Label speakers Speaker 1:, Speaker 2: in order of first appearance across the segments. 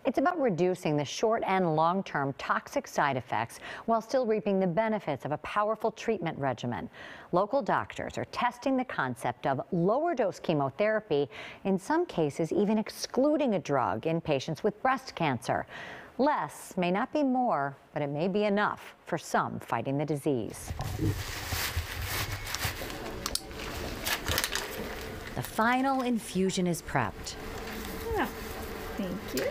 Speaker 1: It's about reducing the short and long-term toxic side effects while still reaping the benefits of a powerful treatment regimen. Local doctors are testing the concept of lower dose chemotherapy, in some cases even excluding a drug in patients with breast cancer. Less may not be more, but it may be enough for some fighting the disease. The final infusion is prepped.
Speaker 2: Yeah, thank you.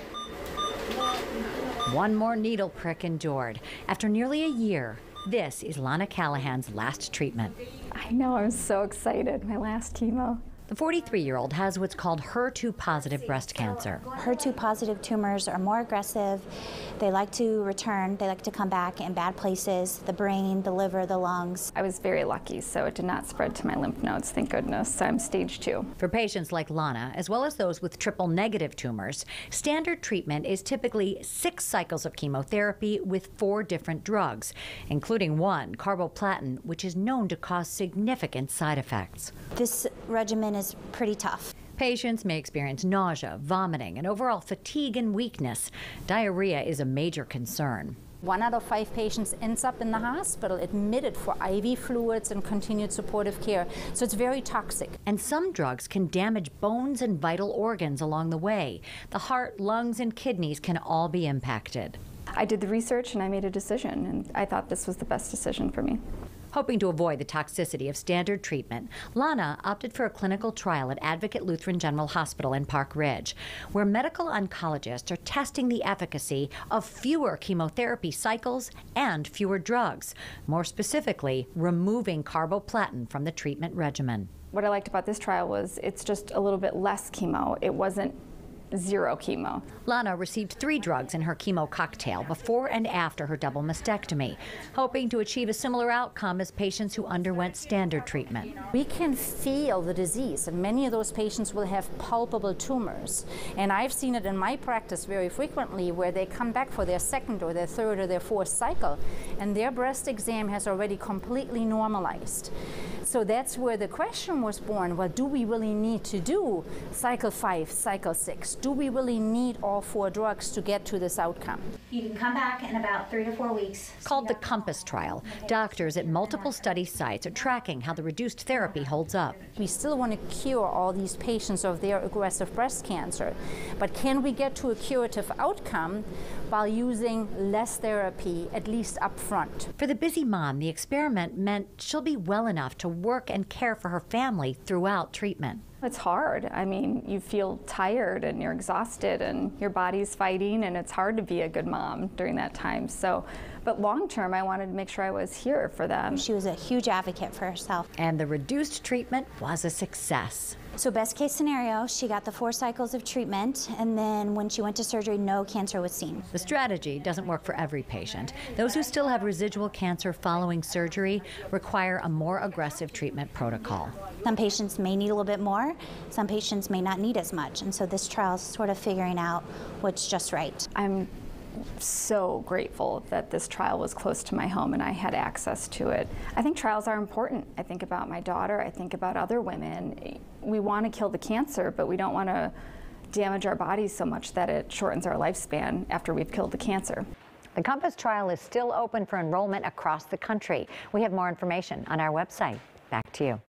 Speaker 1: One more needle prick endured. After nearly a year, this is Lana Callahan's last treatment.
Speaker 2: I know, I'm so excited. My last chemo.
Speaker 1: The 43-year-old has what's called HER2-positive breast cancer.
Speaker 3: HER2-positive tumors are more aggressive. They like to return. They like to come back in bad places, the brain, the liver, the lungs.
Speaker 2: I was very lucky, so it did not spread to my lymph nodes, thank goodness. So I'm stage 2.
Speaker 1: For patients like Lana, as well as those with triple-negative tumors, standard treatment is typically 6 cycles of chemotherapy with 4 different drugs, including one, carboplatin, which is known to cause significant side effects.
Speaker 3: This regimen is pretty tough.
Speaker 1: Patients may experience nausea, vomiting, and overall fatigue and weakness. Diarrhea is a major concern.
Speaker 4: 1 out of 5 patients ends up in the hospital admitted for IV fluids and continued supportive care. So it's very toxic.
Speaker 1: And some drugs can damage bones and vital organs along the way. The heart, lungs, and kidneys can all be impacted.
Speaker 2: I did the research and I made a decision, and I thought this was the best decision for me.
Speaker 1: Hoping to avoid the toxicity of standard treatment, Lana opted for a clinical trial at Advocate Lutheran General Hospital in Park Ridge, where medical oncologists are testing the efficacy of fewer chemotherapy cycles and fewer drugs, more specifically, removing carboplatin from the treatment regimen.
Speaker 2: What I liked about this trial was it's just a little bit less chemo. It wasn't 0 chemo.
Speaker 1: Lana received 3 drugs in her chemo cocktail before and after her double mastectomy, hoping to achieve a similar outcome as patients who underwent standard treatment.
Speaker 4: We can feel the disease, and many of those patients will have palpable tumors. And I've seen it in my practice very frequently where they come back for their 2nd or their 3rd or their 4th cycle, and their breast exam has already completely normalized. So that's where the question was born, well, do we really need to do cycle 5, cycle 6? Do we really need all 4 drugs to get to this outcome?
Speaker 3: You can come back in about 3 to 4 weeks.
Speaker 1: Called the COMPASS trial, doctors at multiple study sites are tracking how the reduced therapy holds up.
Speaker 4: We still want to cure all these patients of their aggressive breast cancer, but can we get to a curative outcome while using less therapy, at least up front?
Speaker 1: For the busy mom, the experiment meant she'll be well enough to work and care for her family throughout treatment.
Speaker 2: It's hard. I mean, you feel tired and you're exhausted and your body's fighting, and it's hard to be a good mom during that time. So, but long term, I wanted to make sure I was here for them.
Speaker 3: She was a huge advocate for herself.
Speaker 1: And the reduced treatment was a success.
Speaker 3: So best case scenario, she got the 4 cycles of treatment, and then when she went to surgery, no cancer was seen.
Speaker 1: The strategy doesn't work for every patient. Those who still have residual cancer following surgery require a more aggressive treatment protocol.
Speaker 3: Some patients may need a little bit more, some patients may not need as much, and so this trial is sort of figuring out what's just right.
Speaker 2: I'm so grateful that this trial was close to my home and I had access to it. I think trials are important. I think about my daughter, I think about other women. We want to kill the cancer, but we don't want to damage our bodies so much that it shortens our lifespan after we've killed the cancer.
Speaker 1: The COMPASS trial is still open for enrollment across the country. We have more information on our website. Back to you.